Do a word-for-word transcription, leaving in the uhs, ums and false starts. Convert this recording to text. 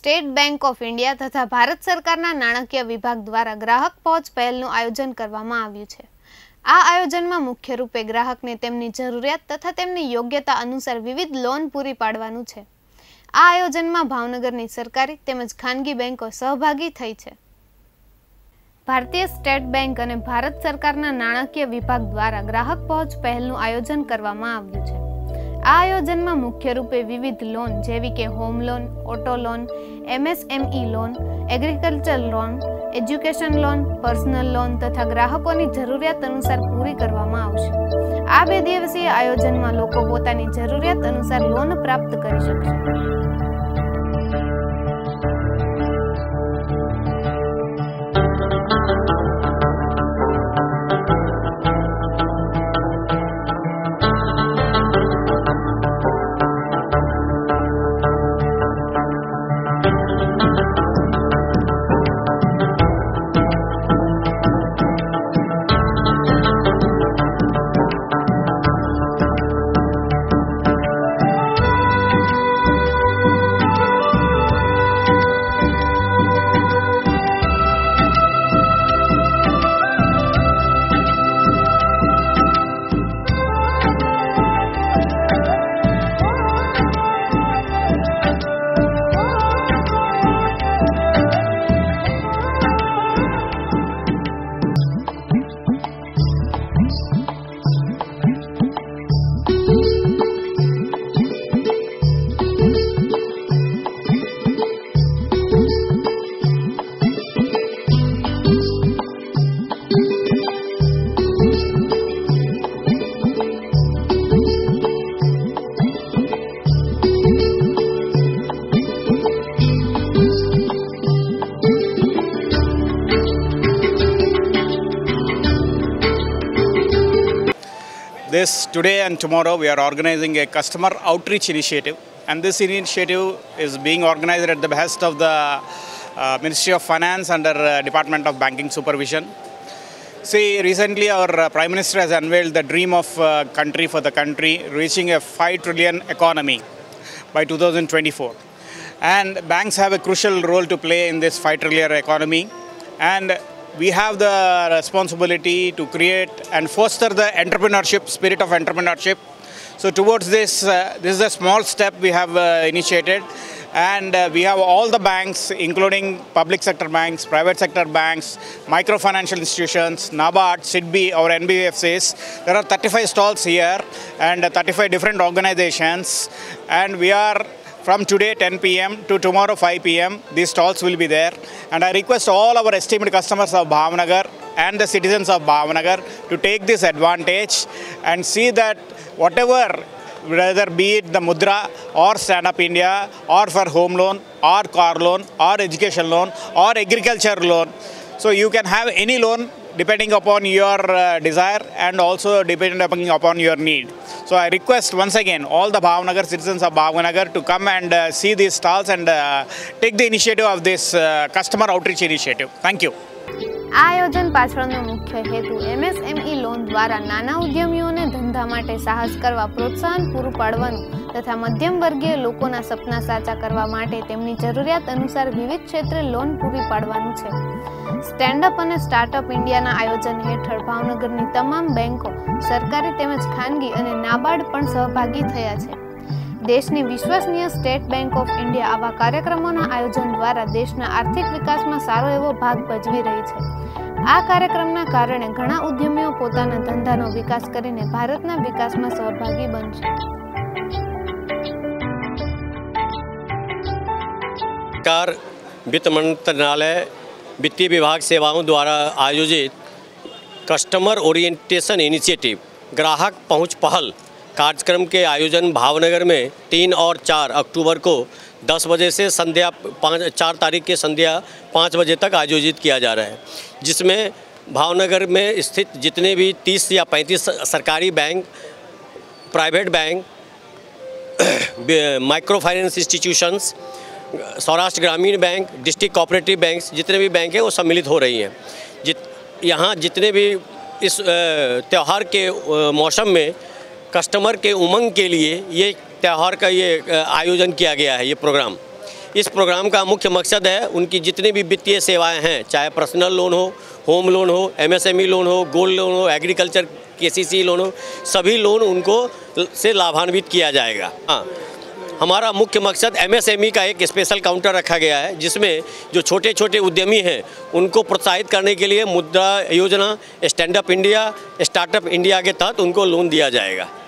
State bank of India तथा भारत सरकारना नाણાકીય विभाग द्वारा ग्राहक पहुंच पहलનું आयोजन करवामां આવ્યું છે। आ आयोजनमां मुख्य रूपे ग्राहकने तेमनी जरूरियात तथा तेमनी योग्यता अनुसार विविध लोन पूरी पाडवानुं छे। आ आयोजनमां भावनगरनी सरकारी तेमज खानगी बैंको सहभागी थई छे। भारतीय स्टेट बैंक अने भारत सरकारना नाણાકીય विभाग द्वारा ग्राहक पहुंच पहलનું आयोजन करवामां આવ્યું છે। आ आयोजन में मुख्य रूपे विविध लोन जेवी के home loan, auto loan, MSME loan, agriculture loan, education loan, personal loan तथा ग्राहकों की जरूरियात अनुसार पूरी करवामां आवशे। आ बे दिवसीय आयोजन में लोको पोतानी जरूरियात अनुसार लोन प्राप्त करी शकशे। This today and tomorrow we are organizing a customer outreach initiative, and this initiative is being organized at the behest of the uh, Ministry of Finance under uh, Department of Banking Supervision. See, recently our uh, Prime Minister has unveiled the dream of uh, country for the country, reaching a five trillion economy by two thousand twenty-four. And banks have a crucial role to play in this five trillion economy, and we have the responsibility to create and foster the entrepreneurship, spirit of entrepreneurship. So towards this, uh, this is a small step we have uh, initiated, and uh, we have all the banks, including public sector banks, private sector banks, microfinancial institutions, NABARD, SIDBI, or N B F Cs. There are thirty-five stalls here and uh, thirty-five different organizations, and we are from today ten p m to tomorrow five p m these stalls will be there, and I request all our esteemed customers of Bhavnagar and the citizens of Bhavnagar to take this advantage and see that whatever, whether be it the Mudra or Stand Up India or for home loan or car loan or education loan or agriculture loan, so you can have any loan depending upon your uh, desire and also depending upon your need. So I request once again all the Bhavnagar citizens of Bhavnagar to come and uh, see these stalls and uh, take the initiative of this uh, customer outreach initiative. Thank you. આ આયોજન પાછળનો મુખ્ય હેતુ MSME loan દ્વારા નાના ઉદ્યમીઓને ધંધા માટે સાહસ કરવા પ્રોત્સાહન પૂરું પાડવાનું તથા મધ્યમ વર્ગીય લોકોના સપના સાચા કરવા માટે તેમની જરૂરિયાત અનુસાર વિવિધ ક્ષેત્રે લોન પૂરી પાડવાનું છે। સ્ટેન્ડ અપ અને સ્ટાર્ટઅપ ઇન્ડિયાના આયોજન હેઠળ ભાવનગરની તમામ બેંકો, સરકારી તેમજ ખાનગી અને નાબાર્ડ પણ સહભાગી થયા છે। देशनी विश्वसनीय स्टेट बैंक ऑफ इंडिया आवा कार्यक्रमोना आयोजन द्वारा देशना आर्थिक विकासमां सारो एवो भाग भजवी रही छे। आ कार्यक्रमना कारणे घणा उद्यमीओ पोताना धंधानो विकास करीने भारतना विकासमां सहभागी बनशे। सरकार वित्त मंत्रालय वित्तीय विभाग सेवाओं द्वारा आयोजित कस्टमर ओरिएंटेशन इनिशिएटिव ग्राहक पहुंच पहल कार्यक्रम के आयोजन भावनगर में तीन और चार अक्टूबर को दस बजे से संध्या पाँच चार तारीख के संध्या पाँच बजे तक आयोजित किया जा रहा है, जिसमें भावनगर में स्थित जितने भी तीस या पैंतीस सरकारी bank, private bank, micro finance institutions, Saurashtra Gramin bank, district cooperative banks, जितने भी बैंक हैं वो सम्मिलित हो रही हैं। जित यहाँ जितने भी इस त्यौहार के मौसम में कस्टमर के उमंग के लिए ये त्यौहार का ये आयोजन किया गया है। ये प्रोग्राम इस प्रोग्राम का मुख्य मकसद है उनकी जितनी भी वित्तीय सेवाएं हैं, चाहे पर्सनल लोन हो, होम लोन हो, एमएसएमई लोन हो, गोल्ड लोन हो, एग्रीकल्चर केसीसी लोन हो, सभी लोन उनको से लाभान्वित किया जाएगा। हाँ, हमारा मुख्य मकसद एमएसएमई का एक स्पेशल काउंटर रखा गया है, जिसमें जो छोटे छोटे उद्यमी हैं उनको प्रोत्साहित करने के लिए Mudra Yojana, stand up India, startup India के तहत उनको लोन दिया जाएगा।